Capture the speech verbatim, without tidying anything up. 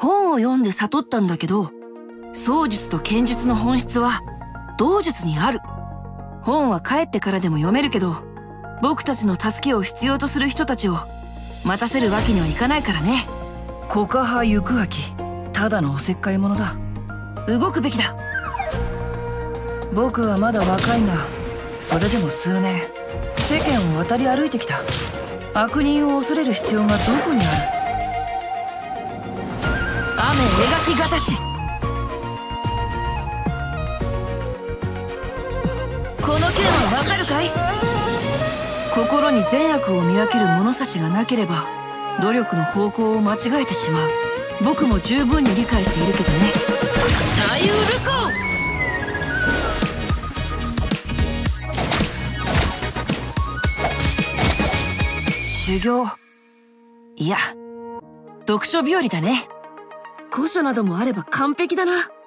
本を読んで悟ったんだけど、槍術と剣術の本質は道術にある。本は帰ってからでも読めるけど、僕たちの助けを必要とする人たちを待たせるわけにはいかないからね。コカハ行く秋、ただのおせっかい者だ。動くべきだ。僕はまだ若いが、それでも数年世間を渡り歩いてきた。悪人を恐れる必要がどこにある。雨描きがたし。この剣はわかるかい？心に善悪を見分ける物差しがなければ努力の方向を間違えてしまう。僕も十分に理解しているけどね。さゆるこ！修行、いや読書日和だね。古書などもあれば完璧だな。